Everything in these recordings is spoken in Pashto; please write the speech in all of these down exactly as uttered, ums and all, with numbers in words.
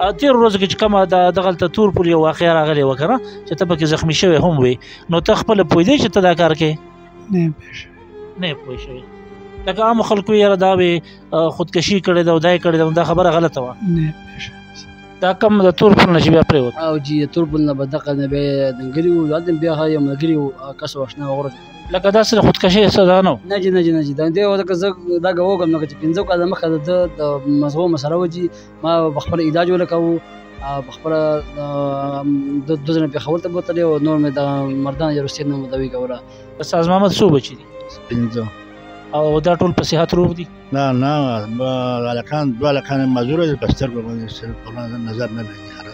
تیر ورځو کې چې کومه دغلته تور پل یو واقعه راغلی وه که نه چې ته پکې زخمي شوی هم وې نو ته خپله پوهېدی چې ته دا کار کوې نه یم پوه شوی نه یې پوه شوې لکه عامو خلکو یاره دا وې خودکشي کړې ده او دا یې کړې ده نو دا خبره غلطه وه نه یم پوه شوی دا کم د تور پل نه چې بیا پرېوت او چې د تور پل نه به دغه نه بیا دنګلي وو هلته بیا هغه یو ملګري وو کس اشنا وغوره لکه داسې د خودکشۍ څه دا نه و نه جي نه جي نه جي دا دې ځکه زه دا وکړم نو چې پنځه کاله مخکې د د مزغو مسله وه چې ما خپل علاج ولکوو په خپله دوه ځله پېښور ته بوتلې او نور مې د مردان یا روسیې نه مداوي کوله ساز محمد څو بچي دي پنځه او دا ټول په صحت روغ دي نه نه هلکان دوه هلکان یې معذوره دي په سترګو باندې نظر نه لګي خراب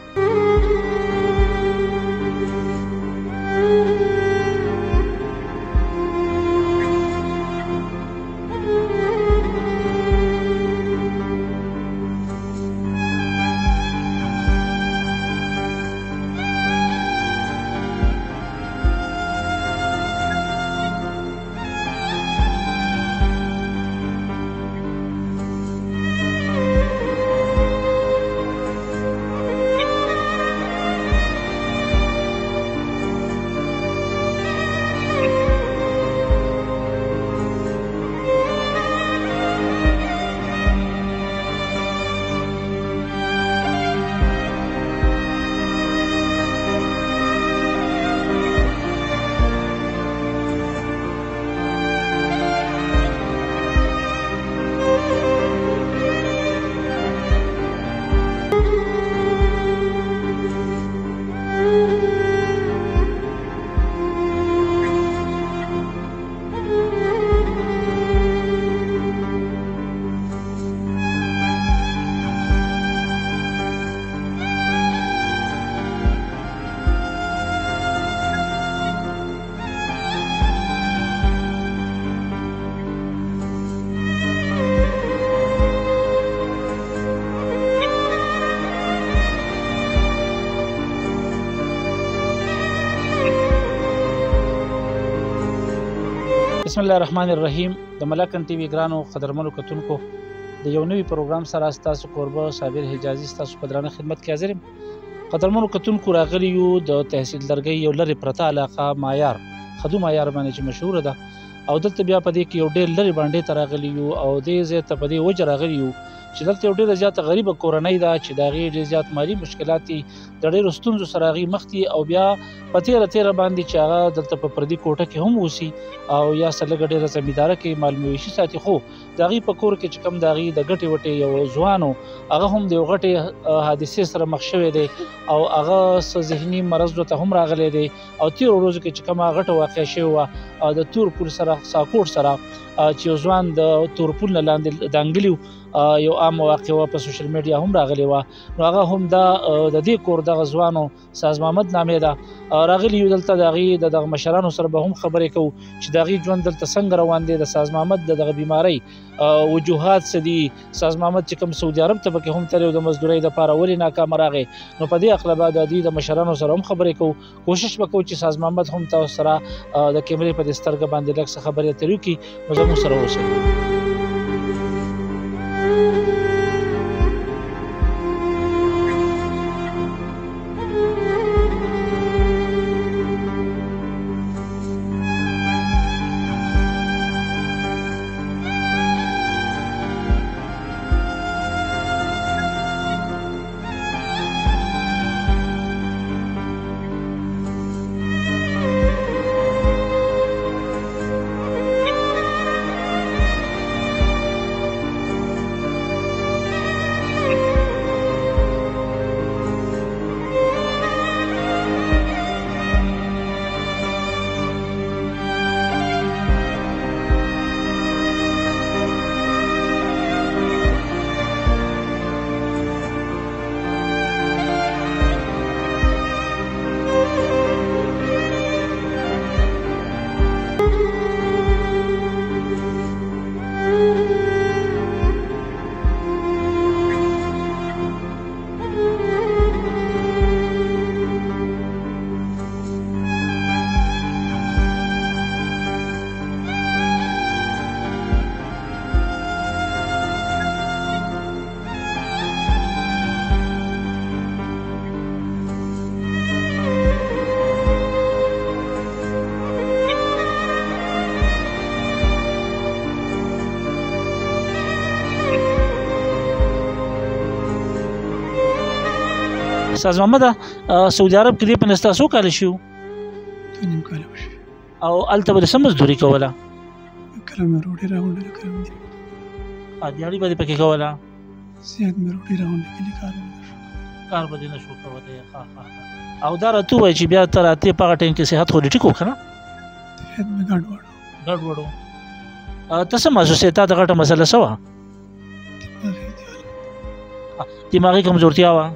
بسم الله الرحمن الرحیم د ملاکن ټي وي ګرانو قدرمنو کتونکو د یو نوي پروګرام سره ستاسو کوربه صابر حجازي ستاسو په درانه خدمت کې حاضر یم. قدرمنو کتونکو راغلي یو د تحصیل درګۍ یو لرې پرته علاقه مایار خدو مایار باندې چې مشهوره ده او دلته بیا په دې کې یو ډېر لرې باندې ته راغلي یو او دې ځای ته په دې وجه راغلي یو چې دلته یو ډېره زیاته غریبه کورنۍ ده چې د هغې ډېر زیات مالي مشکلات دي د ډېرو ستونزو سره هغې مخ دي او بیا په تیره تیره باندې چې هغه دلته په پردي کوټه کې هم اوسي او یا څه لږه ډېره زمینداره کې مال مویشي ساتي خو د هغې په کور کې چې کوم د هغې د ګټې وټې یو ځوان و هغه هم د یو غټې حادثې سره مخ شوی دی او هغه څه ذهني مرض ورته هم راغلی دی او تېرو ورځو کې چې کومه غټه واقعه شوې وه د تور پل سره ساکوټ سره چې یو ځوان د تور پل نه لاندې دانګلي یو عام واقعه وه په سوشل میډیا هم راغلې وه نو هغه هم دا د دې کور دغه ځوان و ساز محمد نامې ده راغلي یو دلته د هغې د دغه مشرانو سره به هم خبرې کوو چې د هغې ژوند دلته څنګه روان دی د ساز محمد د دغه بیمارۍ وجوهات څه دي ساز محمد چې کوم سعودي عرب ته پکې هم تللی و د مزدورۍ دپاره ولې ناکامه راغی نو په دې هکله به د دوی د مشرانو سره هم خبرې کوو کوشش به کوو چې ساز محمد هم تاسو سره د کیمرې په دې سترګه باندې لږ څه خبرې اترې وکړي نو زموږ سره اوسئ. استاد محمد سعودي عرب کې دې په نستا څو کال شو دوه نیم کاله وشي. او هلته به د څه مزدوري کوله کله مې روډۍ راغونډله کله مې درې دیاړي به دې پکې کوله زیات مې روډۍ راغونډه کلي کار مې نه شو. کار به دې نه شو کولی ښه ښه او دا راته ووایه چې بیا ته راتې په هغه ټایم کې صحت خو دې ټیک و که نه طبیعت مې ګډوډ و. ګډوډ و ته څه محسوس یې تا د غټه مسله څه وه دماغي کمزورتیا وه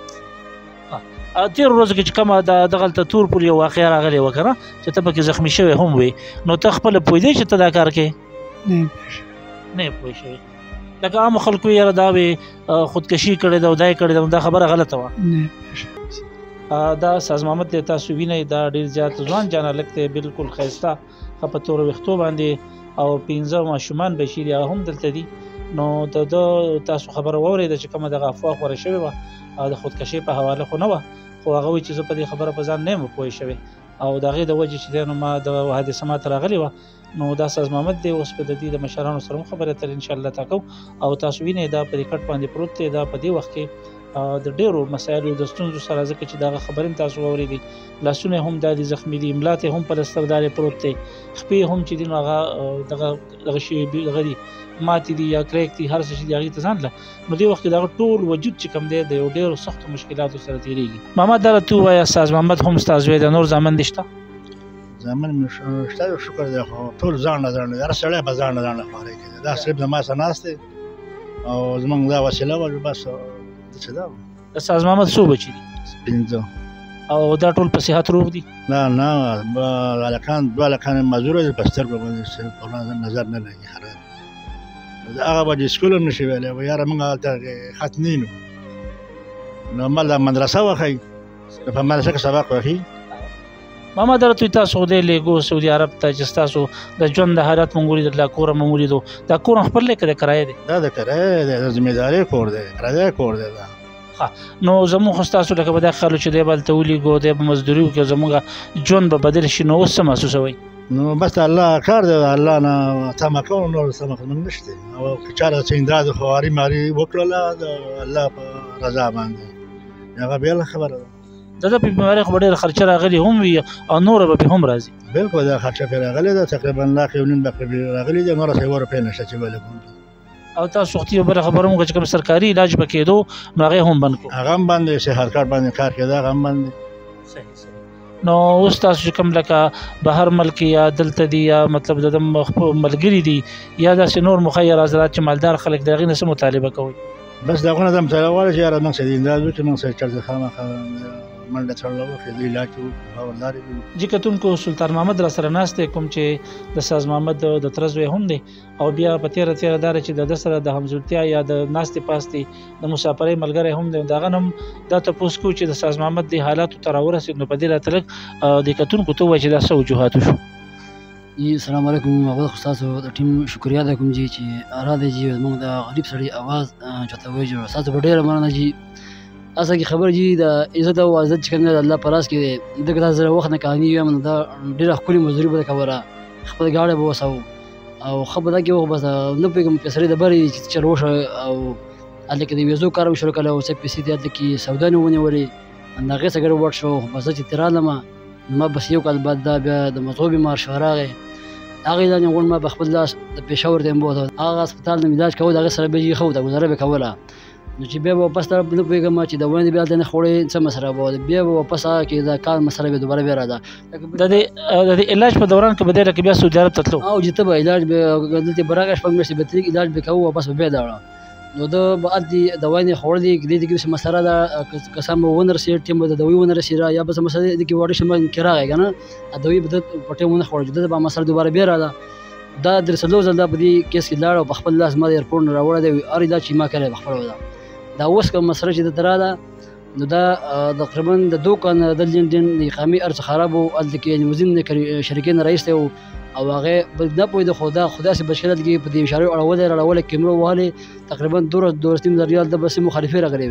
تېرو ورځو کې چې کومه د دغلته تور پل یو واقعه راغلې وه که نه چې ته پکې زخمي شوی هم وې نو ته خپله پوهېدې چې ته دا کار کوې نه یم پوه شوی. نه یې پوه شوې لکه عامو خلکو یاره دا وې خودکشي کړې ده او دا یې کړې ده نو دا خبره غلطه وه. نه یم پوه شوی. دا استاد محمد دی تاسو وینئ دا ډېر زیات ځوان جان هلک دی بالکل ښایسته ښه په تورو ویښتو باندې او پنځه ماشومان بچي دي هغه هم دلته دي نو د ده تاسو خبره واورېده چې کومه دغه افوا خوره شوې وه او د خودکشۍ په حواله خو نه وه خو هغه وایي چې زه په دې خبره په ځان نه یم پوه شوی او د هغې د وجې چې دی نو ما دغه حادثه ماته راغلې وه نو دا استاد محمد دی اوس به د دې د مشرانو سره هم خبرې اترې انشاءالله تا کوو او تاسو وینئ دا په دې کټ باندې پروت دی دا په دې وخت کې د ډېرو مسایلو د ستونزو سره ځکه چې دغه خبرې هم تاسو واورېدې لاسونه هم دا دي زخمي دي ملا ته هم پلستر دارې پروت دی خپې هم چې دي نو هغه دغه دغه شی دغه دي ماتې دي یا کریک دي هر څه چې دي هغې ته ځان له نو دې وخت کې دغه ټول وجود چې کوم دی د یو ډېرو سختو مشکلاتو سره تېرېږي محمد دا راته ووایه استاد محمد هم ستا زوی دی نور زامن دې شته زامن مې شته شکر دی خو ټول ځان نه ځان هر سړی په ځان نه ځان خوارۍ کوي دا صرف زما سره ناست دی او زموږ دا وسیله وه بس څه دا استاد محمد څو بچي دي پنځه او دا ټول په صحت روغ دي نه نه هلکان دوه هلکان مزدوره دي په سترګو باندې صرف نظر نه لګي خراب هغه به د سکول هم نشي ویلی و یاره موږ هلته ختنینو نو مال دا مدرسه وښیي په مدرسه کې سبق وښي محمد دا راته تاسو خدای لیږو سعودي عرب ته چې ستاسو د ژوند د حالت مونږ ولیدل دا کور مو ولیدو دا کور خپل دی که د کرایه دی دا د کرایه دی د ذمېدارۍ کور دی کرایه کور دی دا نو زموږ خو ستاسو لکه به دا خیال و چې دی به هلته ولیږو دی به مزدوري وکړو زموږ ژوند به بدل شي نو اوس څه محسوسوئ نو بس الله کار دی الله نه تمه کوو نور تمه زموږ نشته او که چا څه اندازه خواري ماري وکړله د الله په رضا باندې هغه بېله خبره ده د ده په بیمارۍ خو به ډېره خرچه راغلې هم وي او نوره به پرې هم راځي بلکل دا خرچه پرې راغلې ده تقریبا لاک یو نیم لاک پرې راغلې ده نوره سوه روپۍ نشته چې ویلې کوم او تاسو وختي یو بله خبره هم وکړه چې کوم سرکاري علاج به کېدو نو هغې هم بند کړو هغه هم بند دی صحت کارت باندې کار کېده هغه هم بند دی صحیح صحیح نو اوس تاسو چې کوم لکه بهر ملک یا دلته دي یا مطلب د ده ملګري دي یا داسې نور مخیر حضرات چې مالدار خلک د هغې نه څه مطالبه کوئ بس د هغونه دا مطالبه غواړي چې یاره موږ سره دې انداز وکړي موږ سره چرته خامخا منډه تړله وکړي د علاج وکړو باوردارې وي جي کتونکو سلطان محمد را سره ناست دی کوم چې د استاد محمد د تره زوی هم دی او بیا په تېره تېره دا چې د ده سره د همزولتیا یا د ناستې پاستې د مسافرۍ ملګری هم دی د هغه نه هم دا تپوس کوو چې د استاد محمد دې حالاتو ته راورسېد نو په دې راته لږ د کتونکو ته ووایه چې دا څه وجوهاتو شو جی السلام علیکم اول خو ستاسو د ټیم شکریا ده کوم جی چې را دی جی زموږ د غریب سړي اواز چاته وایي جوړ ستاسو په ډېره مننه جی اصل کې خبر جی د عزت او عزت چې کوم دی د الله په راز کې دی دغه تاسو سره وخت نه کہانی ویم نو دا ډېره ښکلې مزدوري به کوله خپل ګاډی به وسو او ښه به دا کې وخت بس نه پوهېږم پیسرې د برې چې چل وشه او هلته کې د ویزو کار مې شروع کړی او څه پیسې دي هلته کې سودا مې ونیولې د هغې څخه ګډوډ شو خو بس زه چې ترې رالمه نو ما بس یو کال بعد دا بیا د مغزو بیمار شو راغی هغې دا غونډ ما په خپل لاس د پېښور ته یې بوتله هغه هسپتال نه مې علاج کوه د هغې سره به یې ښه وه ګزاره به کوله نو چې بیا به واپس طرف نه پوهېږم چې د وړاندې بیا هلته نه خوړې څه مسله به بیا به واپس هغه کې د کار مسله بیا دوباره بیا راځه د دې علاج په دوران کې به دی لکه بیا سعودي عرب ته تلو او چې ته به علاج به دلته به راغی شپږ میاشتې به تلې علاج به کوو واپس به بیا لاړه نو ده به هلته دوا یې خوړلې دې کې څه مسله ده که سم به ونه رسېد ټیم به د دوی ونه رسېده یا به څه مسله دې کې واړه شمه کې راغی که نه دوی به ده په ټیم ونه خوړل دلته به مسله دوباره بیا راځه دا درې څلور ځل دا په دې کیس کې لاړ او په خپل لاس ما د ایرپورټ نه راوړی دی هر علاج چې ما کړی په خپله ده دا اوس کوم مسله چې دلته راغله نو دا تقریبا د دوه کاله د لندن د اقامې هر څه خراب و هلته کې لیموزین شریکې نه رئیس دی او هغې نه پوهېده خو دا خو داسې بچ کړی کې په دې اشارې اړولې راړولې کیمرو وهلې تقریبا دوه دولس نیم زره ریال د بسې مخالفې راغلې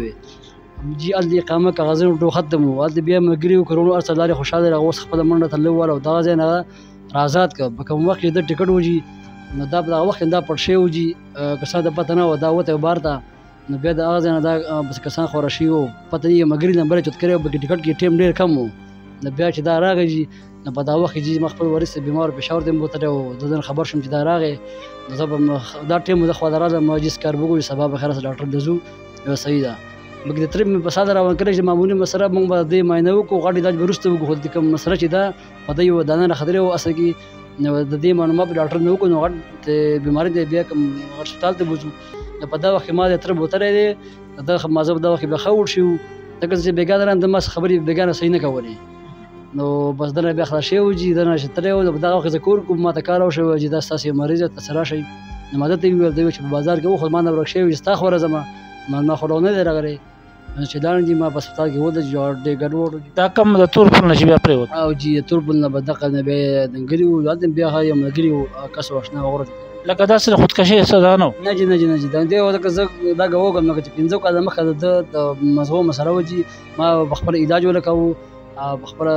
وې جي هلته اقامه کاغذونه ټول ختم وو هلته بیا ملګري وو کروڼو هر څه لارې خوشحاله هغه اوس خپله منډه تللی ووهله او دغه ځای نه رازاد کړه په کوم وخت چې د ټکټ وجي نو دا په دغه وخت کې دا پټ شوی و جي که څه د پته نه وه دا وتی بار ته نو بیا د هغه ځای نه دا بس کسان خوره شوي وو پته یې مګري نمبر یې چوت کړی و پکې ټکټ کې ټیم ډېر کم و نو بیا چې دا راغی جي نو په دا وخت کې جي ما خپل وارث ته بیمار پېښور ته مې بوتلی و د ده خبر شوم چې دا راغی نو زه به دا ټیم زه خوا ته رالم ما جي سکار وګورو سبا به خیر سره ډاکټر ته ځو یوه صحیح ده بلکې د ترې مې په ساده روان کړی چې معمولي مسله موږ به د دې معاینه وکړو غټ علاج به وروسته وکړو خو د کوم مسله چې ده په ده یوه دانه راختلې وه اصل کې نو د دې معلومات به ډاکټر نه وکړو نو غټ بیماري دی بیا کوم غټ هسپتال ته بوځو نو په دا وخت کې ما د تره بوتلی دی د ما زه په دا وخت کې بیا ښه وړ شي وو ځکه چې بېګا دران د ما خبرې بېګا نه صحیح نه کولې نو بس دنه بیا خلاص شوی و جي دنه چې تللی و په دغه وخت کې زه کور کوم ما ته کار وشوی و چې دا ستاسې مریض دی تاسې راشئ نو ما ده ته یې وویل دی چې په بازار کې و خو ما نه ورک شوی و چې ستا خوره ځمه ما خو نه دی راغلی چې لاړم جي ما په هسپتال کې ودرېد چې ډېر ګډوډ و دا کم د تور پل نه چې بیا پرېوت او جي د تور پل نه به دقه نه بیا یې دنګلي وو هلته بیا هغه یو ملګري وو کس و اشنا غوره لکه داسې د خودکشۍ څه دا نه و نه جي نه جي نه جي دا دې ځکه زه دا ګوګم نو چې پنځه کاله مخکې د ده د مزغو مسله و جي ما په خپل علاج ولکوو په خپله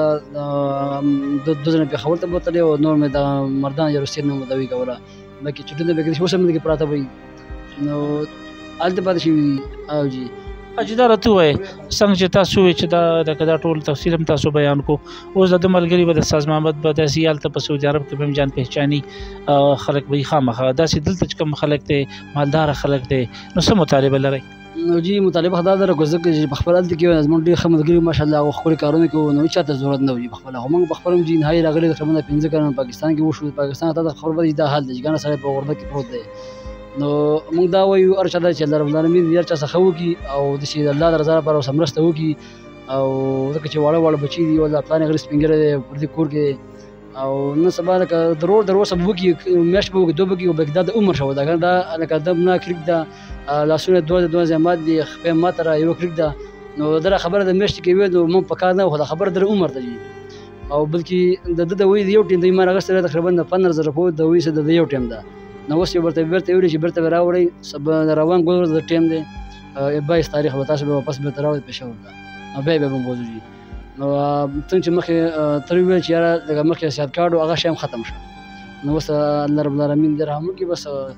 دوه ځله پېښور ته بوتلی او نور مې د مردان یا روسیې نه مداوي کوله بلکې چټونه به کې اوس هم دې پراته وي نو هلته پاتې شوي دي او جي حاجي دا راته ووایه څنګه چې تاسو ووایئ چې دا لکه دا ټول تفصیل هم تاسو بیان کو اوس د ده ملګري به د استاذ محمد به داسې هلته په سعودي عرب کې به هم جان پهچاني خلک به یې خامخا داسې دلته چې کوم خلک دی مالداره خلک دی نو څه مطالبه لرئ نو جي مطالبه دا ده ځکه چې په خپل هلته کې زموږ ډېر ښه ملګري ماشاءالله هغه ښکلي کارونه کوي نو هېڅ چاته ضرورت نه وي په خپله خو موږ په خپله هم جي نهایي راغلي تقریبا پنځه کاله پاکستان کې وشو پاکستان ته د خبر دا حال دی چې ګڼه سړی په غربت کې پروت دی نو موږ دا وایو هر چا ته چې الله رب العالمین هر چا څخه وکړي او داسې د الله د رضا لپاره ورسره مرسته وکړي او ځکه چې واړه واړه بچي دي والله پلان یې غري سپین ږیری دی پر دې کور کې او نن سبا لکه ضرور در اوسه به وکړي میاشت به وکړي دوه به وکړي بلکې دا د عمر شوه ده کنه دا لکه د منا کریک ده لاسونه دوه دوه زیمات دي خپې ماته را یوه کریک ده نو دره خبره د میاشتې کې وي نو موږ په کار نه خو دا خبره در عمر ته دي او بلکې د ده د وایي د یو ټیم د ایمان اخیستی تقریبا د پندره زره پورې د وایي څه د یو ټیم ده نو اوس یې ورته بېرته ویلي چې بېرته به راوړئ سبا روان ګل ورځ د ټیم دی بایس تاریخ به تاسو به واپس بېرته راوړئ پېښور ته او بیا یې به موږ بوځو جي نو څنګه چې مخکې ترې وویل چې یاره لکه مخکې صحت کارډ و هغه شی هم ختم شو نو اوس الله رب العالمین دې رحم وکړي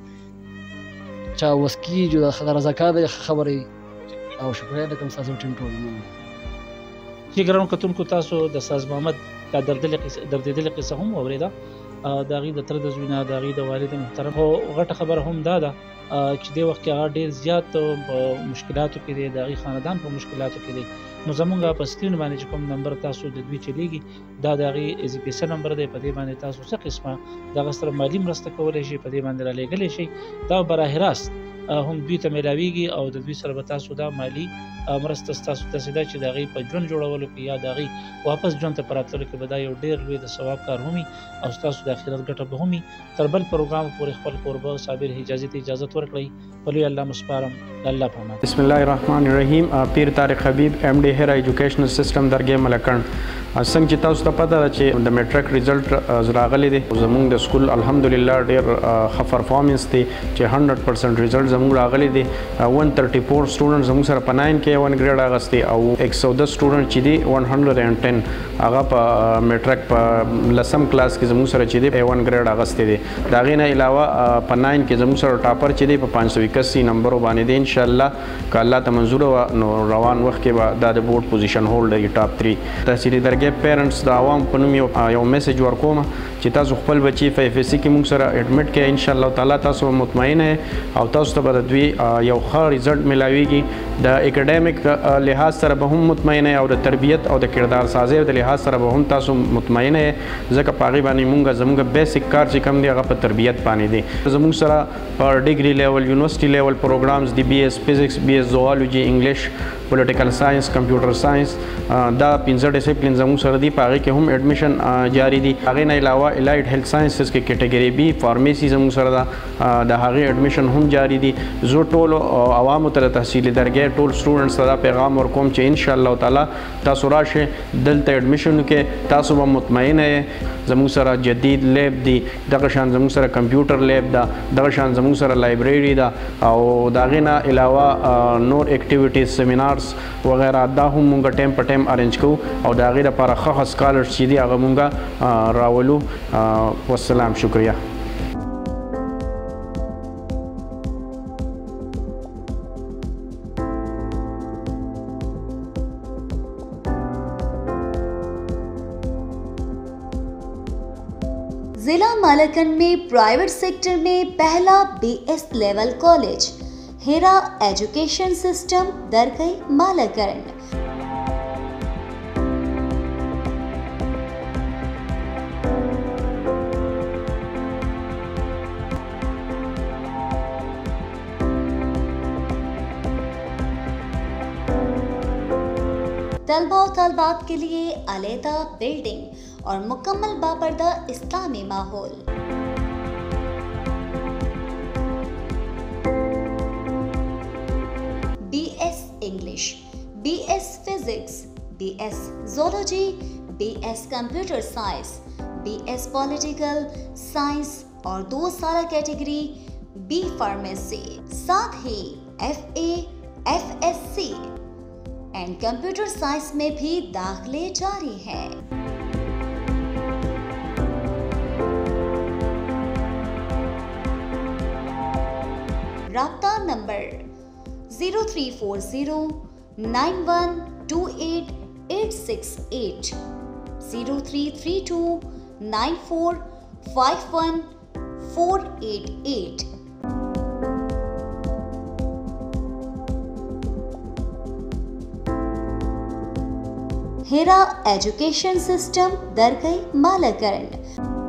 بس چا وس کېږي د رضاکار دی خبرې او شکریه ده کوم ستاسو ټیم ټول چې ګرانو کتونکو تاسو د استاذ محمد دا دردېدلې قصه هم واورېده د هغې د تره د زوی نه د هغې د والد محترم خو غټه خبره هم دا ده چې دې وخت کې هغه ډېر زیات په مشکلاتو کې دی د هغې خاندان په مشکلاتو کې دی نو زمونږ په سکرین باندې چې کوم نمبر تاسو د دوی چلیږي دا د هغې ایزي پیسه نمبر دی په دې باندې تاسو څه قسمه د هغه سره مالي مرسته کولی شئ په دې باندې رالیږلی شئ دا براه راست هم دوی ته میلاویږي او د دوی سره به تاسو دا مالي مرسته ستاسو داسې ده چې د هغې په ژوند جوړولو کې یا د هغې واپس ژوند ته په راتللو کې به دا یو ډېر لوی د ثواب کار هم او ستاسو د آخرت ګټه به هم تر بل پروګرام پورې خپل کوربه صابر حجازي ته اجازت ورکړئ په لوی الله مسپارم د الله په امان بسم الله الرحمن الرحیم پیر طارق حبیب ایم ډي هیر ایجوکیشنل سیسټم درګې ملکڼ څنګه چې تاسو ته پته ده چې د میټرک ریزلټ راغلی دی زموږ د سکول الحمدلله ډېر ښه پرفارمنس دی چې هنډرډ پرسنټ ریزلټ زموږ راغلی دی ون تھرټي فور سټوډنټ زموږ سره په ناین کې ون ګریډ اخیستی او ایک سو دس سټوډنټ چې دی ون هنډرډ اینډ ټین هغه په میټرک په لسم کلاس کې زموږ سره چې دی ون ګریډ اخیستی دی د هغې نه علاوه په ناین کې زموږ سره ټاپر چې دی په پنځ سو اکاسي نمبرو باندې دی انشاءالله که الله ته منظوره وه نو روان وخت کې به دا د بورډ پوزیشن هولډر ټاپ تھری تحصیلي درګې پیرنټس د عوام په نوم یو میسج ورکوم چې تاسو خپل بچي په اف ایس سی کې موږ سره اډمټ کړئ انشاءالله تعالی تاسو مطمئن او تاسو ته به د دوی یو ښه ریزلټ میلاویږي د اکیډمیک لحاظ سره به هم مطمئن او د تربیت او د کردار سازۍ د لحاظ سره به هم تاسو مطمئن ځکه په هغې باندې موږ زموږ بیسک کار چې کوم دی هغه په تربیت باندې دی زموږ سره په ډیګري لیول یونیورسټي لیول پروګرامز دی بی ایس فزکس بی ایس زوالوجي انګلیش پولیټیکل ساینس کمپیوټر ساینس دا پنځه ډسپلین زموږ سره دي په هغې کې هم اډمیشن جاري دي هغې نه علاوه الایډ هیلث ساینسز کې کیټګري بي فارمیسي زموږ سره ده د هغې اډمیشن هم جاري دي زه ټولو عوامو ته د تحصیلي درګۍ ټول سټوډنټس ته دا پیغام ورکوم چې انشاءالله تعالی تاسو راشئ دلته اډمیشن وکړئ تاسو به مطمئنه یې زموږ سره جدید لیب دی دغه شان زموږ سره کمپیوټر لیب ده دغه شان زموږ سره لایبرري ده او د هغې نه علاوه نور اکټیویټیز سیمینارز وغیره دا هم مونږ ټایم په ټایم ارینج کوو او د هغې لپاره ښه ښه سکالرز چې دي هغه مونږ راولو والسلام شکریه जिला मालाकंड में private sector में पहला BS level college Hira education system Dargai Malakand. तलबा और तलबात के लिए अलहदा बिल्डिंग और मुकम्मल बापर्दा इस्लामी माहौल। BS English, BS physics, BS zoology, BS computer science, BS political science और दो साल कैटेगरी बी फार्मेसी, साथ ही FA, FSc and computer science में भी दाखिले जारी हैं। राब्ता number zero three four zero nine one two eight eight six eight, zero three three two nine four five one four eight eight. Hira education system Dargai मालाकंड।